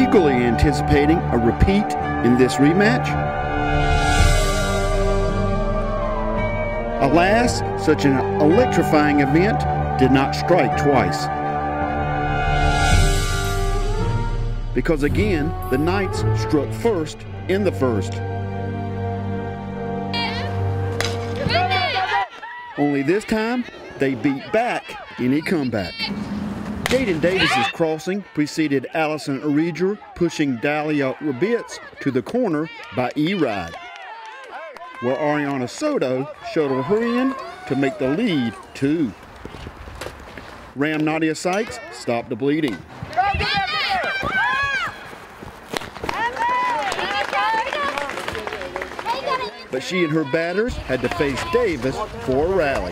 eagerly anticipating a repeat in this rematch. Alas, such an electrifying event did not strike twice. Because again, the Knights struck first in the first. Only this time, they beat back any comeback. Jaden Davis's crossing preceded Allison Ariger, pushing Dahlia Rabitz to the corner by E-Ride, where Ariana Soto shuttled her in to make the lead 2. Ram Nadia Sykes stopped the bleeding. But she and her batters had to face Davis for a rally.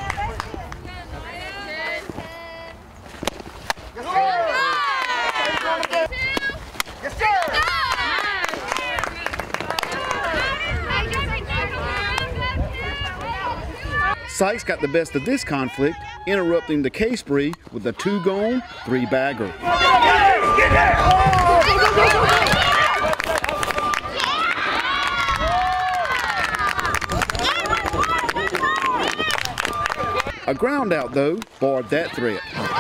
Sykes got the best of this conflict, interrupting the K spree with a 2-gone, 3-bagger. A ground out, though, barred that threat.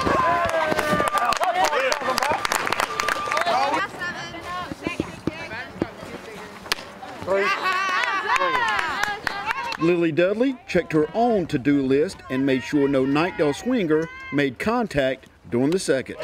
Lily Dudley checked her own to-do list and made sure no Knightdale swinger made contact during the second.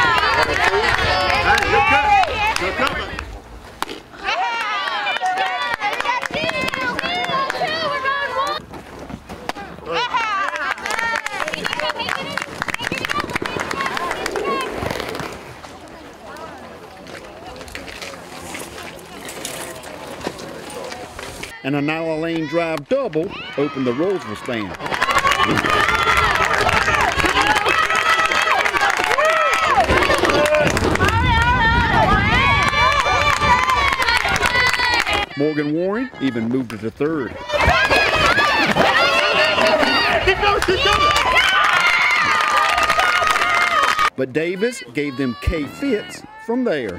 And a Nyla Lane drive double opened the Roseville span. Morgan Warren even moved it to third. But Davis gave them K fits from there.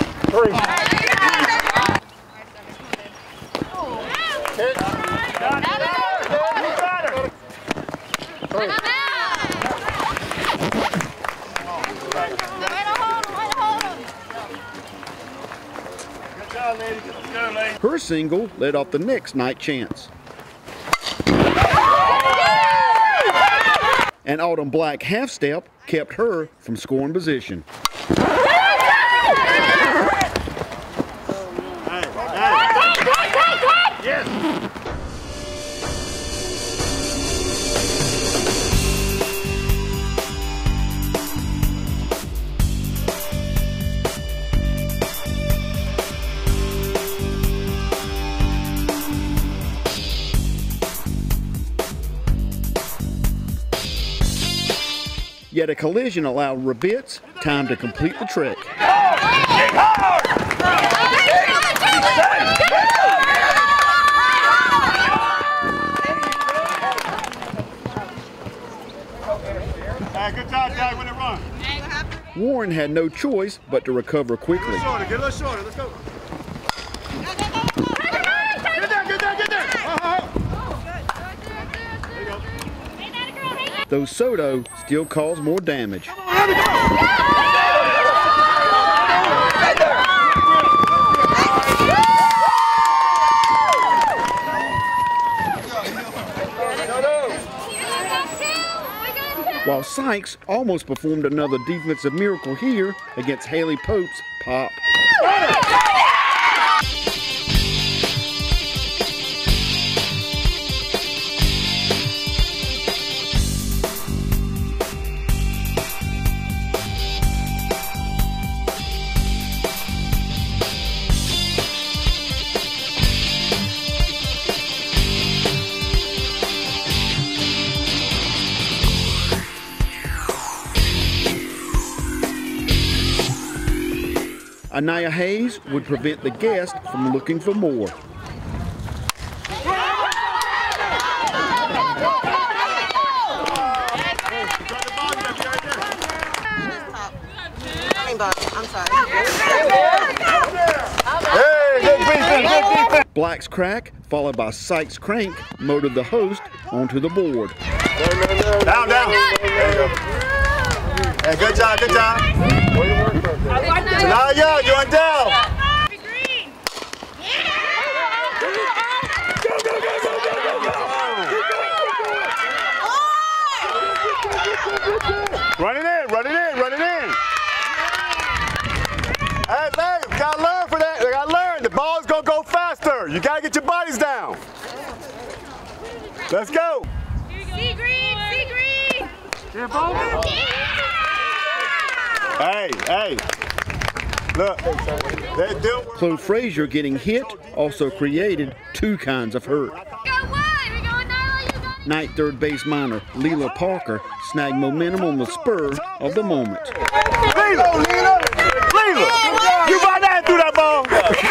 Her single led off the next night chance. An Autumn Black half step kept her from scoring position. Yet a collision allowed Rabitz time to complete the trick. Good job, Jack, when it runs. Warren had no choice but to recover quickly. Get a little shorter, let's go. Get there. There you go. Though Soto still caused more damage. While Sykes almost performed another defensive miracle here against Haley Pope's pop. Anaya Hayes would prevent the guest from looking for more. I'm sorry. Hey, good defense, good defense. Black's crack, followed by Sykes' crank, motored the host onto the board. Down, down. There you go. Hey, good job, good job. Tanaya, you're down. Run it in, run it in, run it in. Hey, Dave, you gotta learn for that. You gotta learn. The ball's gonna go faster. You gotta get your bodies down. Let's go. See green, see green. Hey, hey. Look, they do. Chloe Frazier getting hit also created two kinds of hurt. Go one. We're going Nyla. You got it. Night third base minor Leela Parker snagged momentum on the spur of the moment. Leela, you right there through that ball.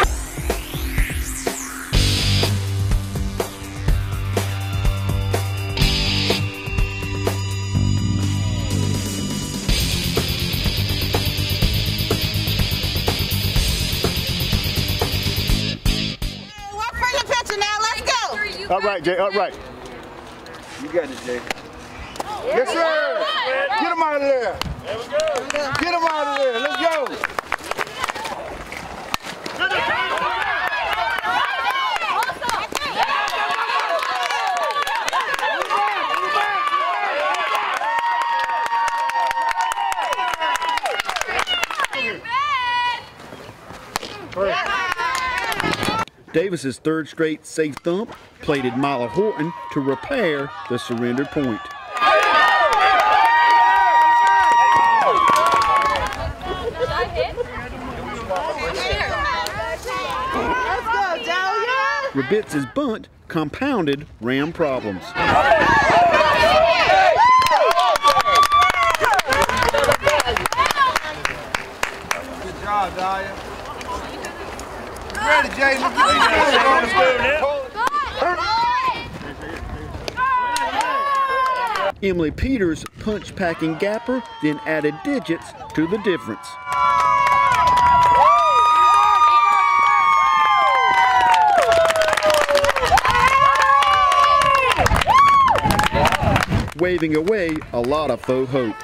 Work for your pitcher now. Let's go. Upright, Jay, upright. You got it, Jay. Yes, sir. Get him out of there. There we go. Get him out of there. Let's go. Davis's third straight safe thump plated Mila Horton to repair the surrendered point. Let's go, Dahlia. Rabitz's bunt compounded Ram problems. Good job, Dahlia. Ready, Jay. Let's get Emily Peters punch packing Gapper, then added digits to the difference. Waving away a lot of faux hope.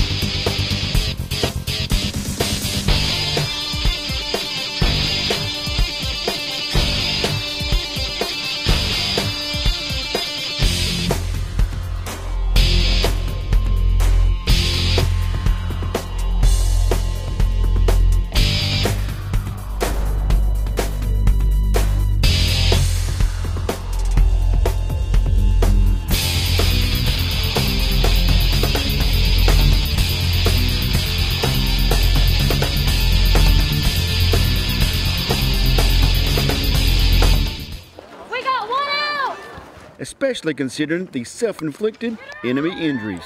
Especially considering the self-inflicted enemy injuries.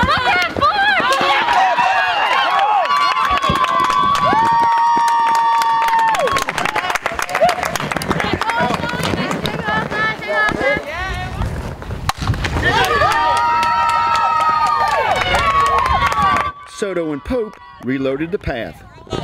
Soto and Pope reloaded the path.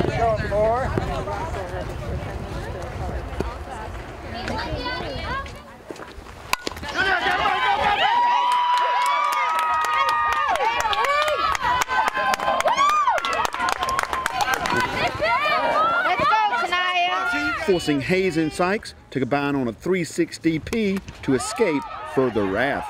Forcing Hayes and Sykes to combine on a 360P to escape further wrath.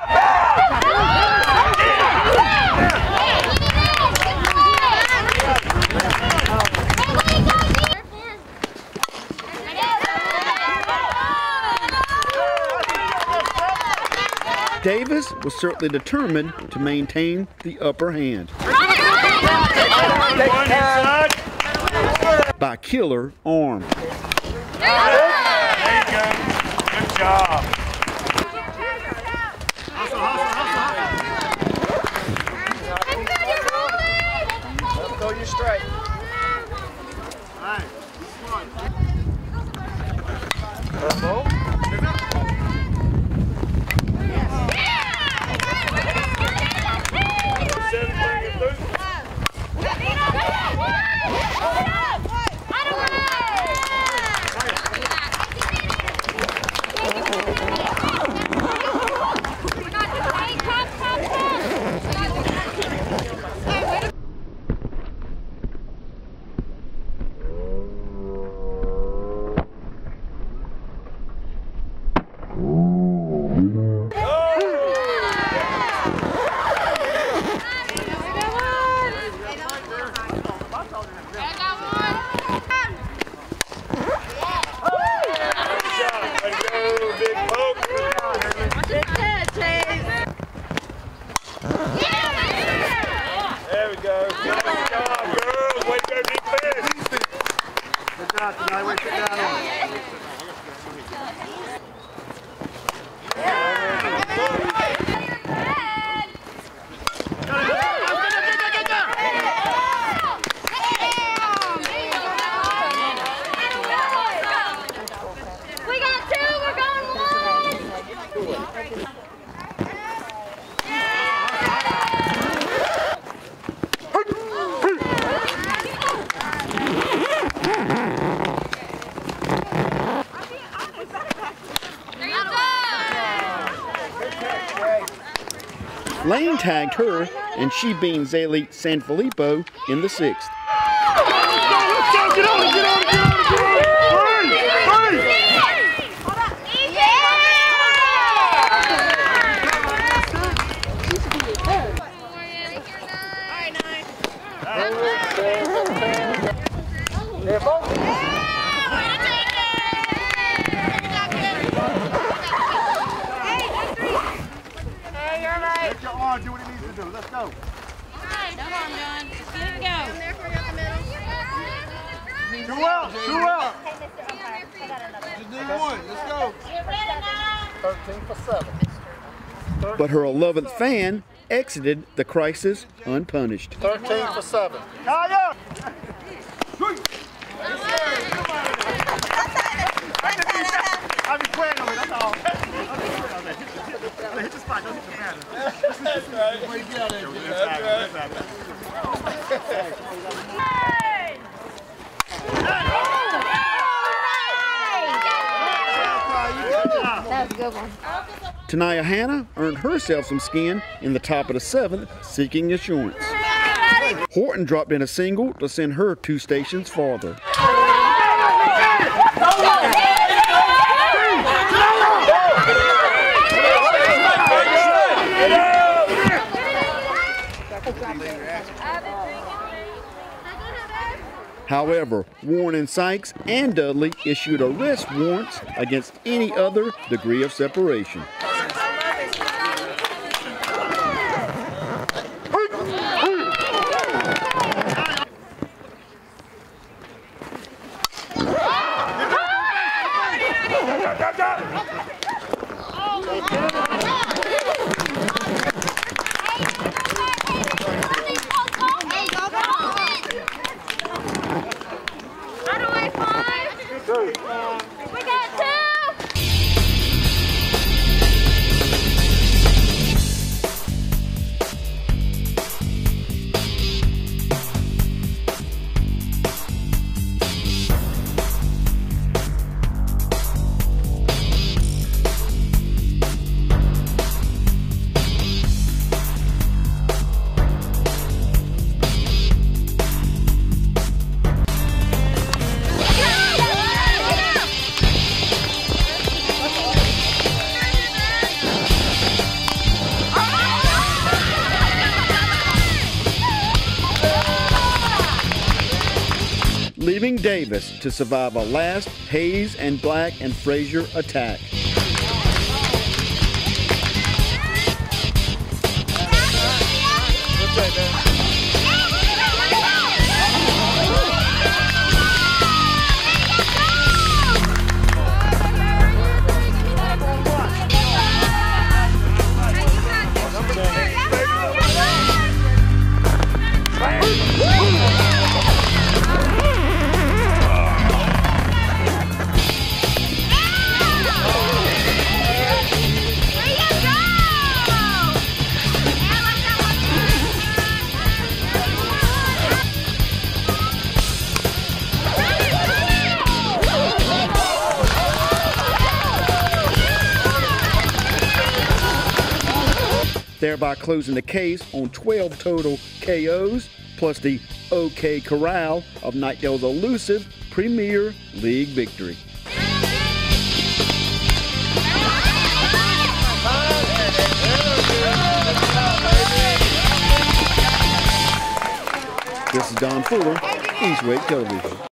Davis was certainly determined to maintain the upper hand by killer arm. There you go. Good job. Throw you straight. All right. got you. Now, wait, sit down on it. We got two, we're going one. Lane tagged her, and she beat Zaylee Sanfilippo in the 6th. Get on it, get on it, get on it, get on it! Hurry, hurry! Let your arm do what it needs to do. Let's go. Two out, two out. Just need one. Let's go. 13 for 7. But her 11th fan exited the crisis unpunished. 13 for 7. Kaya! I'll be playing on it, that's all. Hit the spot, don't hit the pattern. That's right. Before you get out there, that's right. That was a good one. Tanaya Hannah earned herself some skin in the top of the 7th, seeking assurance. Horton dropped in a single to send her 2 stations farther. However, Warren and Sykes and Dudley issued arrest warrants against any other degree of separation. We got two! leaving Davis to survive a last Hayes and Black and Frazier attack. Thereby closing the case on 12 total KOs, plus the OK Corral of Knightdale's elusive Premier League victory. This is Don Fuller, Eastwake Television.